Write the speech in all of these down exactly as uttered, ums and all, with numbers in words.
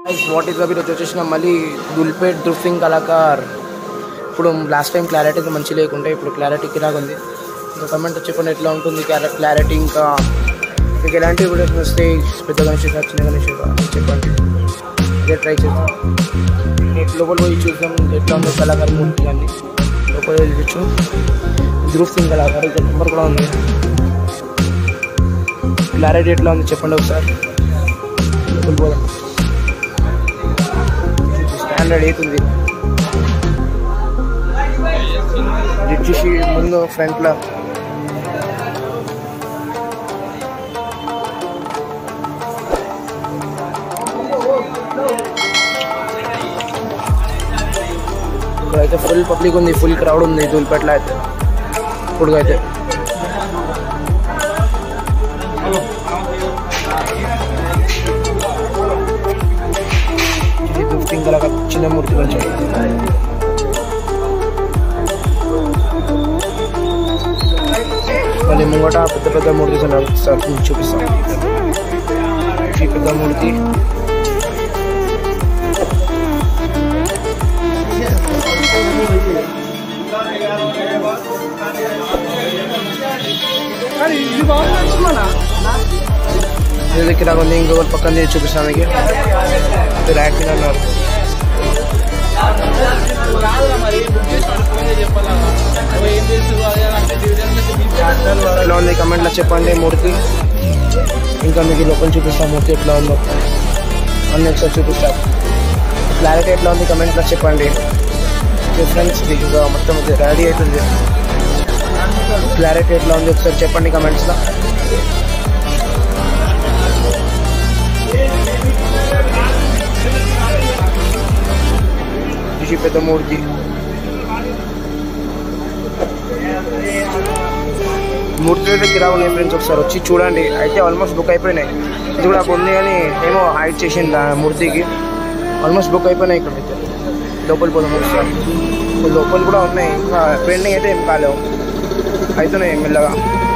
What is ఈరోజు వచ్చేసిన మళ్ళీ దుల్పేట్ డ్రిఫ్టింగ్ కళాకార్. ఇప్పుడు లాస్ట్ టైం క్లారిటీ అయితే మంచి లేకుంటే ఇప్పుడు క్లారిటీ కిరాగా ఉంది. ఇంకా కమెంట్ చెప్పండి ఎట్లా ఉంటుంది క్లారిటీ. ఇంకా మీకు ఎలాంటి వీడియోస్ వస్తే పెద్ద గణేష్ చిన్న గణేష్ చెప్పండి, ఇదే ట్రై చేద్దాం. లోపల పోయి చూద్దాం ఎట్లా ఉందో కళాకారు మూర్తి కానీ లోపల చూపించు. డ్రిఫ్టింగ్ కళాకారు ఇక్కడ నెంబర్ కూడా ఉంది. క్లారిటీ ఎట్లా ఉంది చెప్పండి ఒకసారి. లోపల పోదాం. స్టాండర్డ్ అవుతుంది వచ్చేసి ముందు ఫ్రంట్లో ఇక్కడైతే ఫుల్ పబ్లిక్ ఉంది, ఫుల్ క్రౌడ్ ఉంది దుల్పేటలో అయితే ఇప్పుడు అయితే. డ్రిఫ్టింగ్ కళాకార్ చిన్న మూర్తి వచ్చాడు. మళ్ళీ ముంగట పెద్ద పెద్ద మూర్తి సార్ చూపిస్తాం. ఈ పెద్ద మూర్తి దగ్గర ఉంది. ఇంకొకటి పక్కన చూపిస్తాను మీకు. ర్యాక్ మీద అన్నారు. ఎట్లా ఉంది కమెంట్లో చెప్పండి మూర్తి. ఇంకా మీకు లోపల చూపిస్తాను మూర్తి ఎట్లా ఉందో అన్నీ ఒకసారి చూపిస్తాను. క్లారిటీ ఎట్లా ఉంది కమెంట్లో చెప్పండి. ఫ్రెండ్స్ ఇంకా మొత్తం రెడీ అవుతుంది. క్లారిటీ ఎట్లా ఉంది ఒకసారి చెప్పండి కమెంట్స్లో. ఇది పెద్ద మూర్తి. మూర్తి దగ్గరికి రావాలి ఫ్రెండ్స్, ఒకసారి వచ్చి చూడండి. అయితే ఆల్మోస్ట్ బుక్ అయిపోయినాయి. ఇది కూడా ఉంది కానీ ఏమో హైడ్ చేసింది మూర్తికి. ఆల్మోస్ట్ బుక్ అయిపోయినాయి. ఇక్కడ అయితే లోపల పోదాం ఒకసారి. లోపల కూడా ఉన్నాయి, ఇంకా పెండింగ్ అయితే ఏం కాలేవు, అవుతున్నాయి మెల్లగా.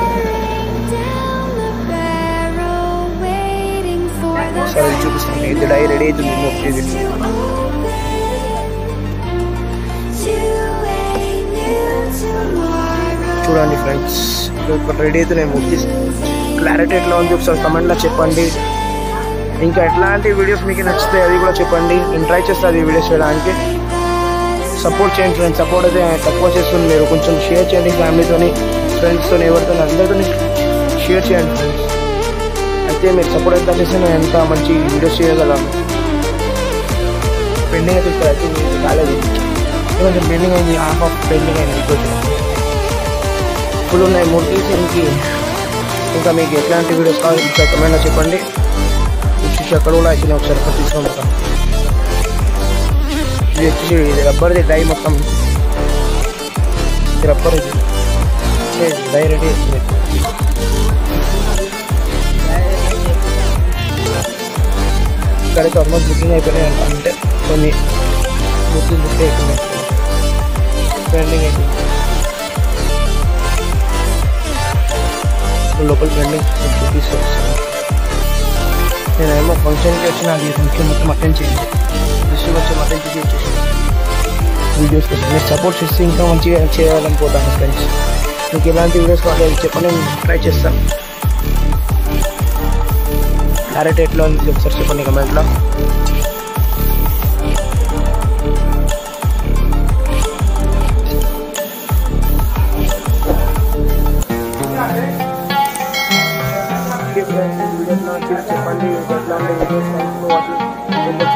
ఒకసారి చూపిస్తాను. ఇది డై రెడీ అవుతుంది మూర్తిది. చూడండి ఫ్రెండ్స్ ఇప్పుడు రెడీ అవుతున్నాయి మూర్తి. క్లారిటీ ఎట్లా ఉంది ఒకసారి కమెంట్లో చెప్పండి. ఇంకా ఎట్లాంటి వీడియోస్ మీకు నచ్చితే అది కూడా చెప్పండి. నేను ట్రై చేస్తాను ఈ వీడియోస్ చేయడానికి. సపోర్ట్ చేయండి ఫ్రెండ్స్. సపోర్ట్ అయితే తక్కువ చేస్తుంది. మీరు కొంచెం షేర్ చేయండి ఫ్యామిలీతోని, ఫ్రెండ్స్తో, ఎవరితో అందరితో షేర్ చేయండి ఫ్రెండ్స్. అయితే మీరు సపోర్ట్ ఎంత చేస్తే నేను ఎంత మంచి వీడియోస్ చేయగలను. పెండింగ్ అయితే ఇక్కడ అయితే కాలేదు, కొంచెం పెండింగ్ అయింది. హాఫ్ ఆఫ్ పెండింగ్ అయింది. కొంచెం ఫుల్ ఉన్నాయి మూర్తీస్. ఇంకి ఇంకా మీకు ఎట్లాంటి వీడియోస్ కావాలి ఇంకా కమెంట్లో చెప్పండి. చూసి అక్కడ కూడా అయితే ఒకసారి తీసుకుంటాం. ఇది వచ్చేసి ఇది రబ్బర్ది డై మొత్తం. ఇది రబ్బర్ ఇది డై రెడీ అవుతుంది. ఇక్కడైతే ఆల్మోస్ట్ బుకింగ్ అయిపోయినాయి అంట. అంటే కొన్ని బుకింగ్ బుక్ అయిపోయినాయి, పెండింగ్ అయిపోయింది. లోపల పెండింగ్ చూపిస్తాను. నేనేమో ఫంక్షన్కి వచ్చిన అది ముఖ్యం మొత్తం అటెండ్ చేయండి. విషయం వచ్చి అటెండ్ చేసి వచ్చేసి వీడియోస్ కోసం మీరు సపోర్ట్ చేస్తే ఇంకా మంచిగా చేయాలనుకుంటాను ఫ్రెండ్స్. మీకు ఎలాంటి వీడియోస్ కావాలి చెప్పండి, నేను ట్రై చేస్తాను. క్లారిటీ ఎట్లా ఉంది ఒకసారి చెప్పండి కమెంట్లో. చెప్పండి ఎట్లాంటి వీడియోస్